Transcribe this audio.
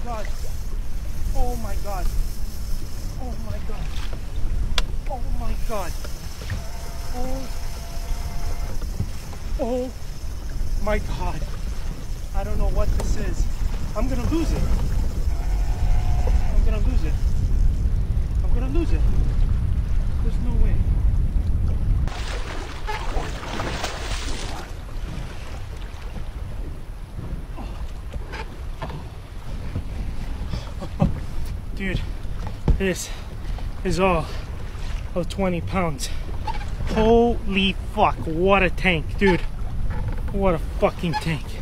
God. Oh my God. Oh my God. Oh my God. Oh my God. I don't know what this is. I'm gonna lose it. I'm gonna lose it. I'm gonna lose it. There's no way. Dude, this is all of 20 pounds. Holy fuck, what a tank, dude. What a fucking tank.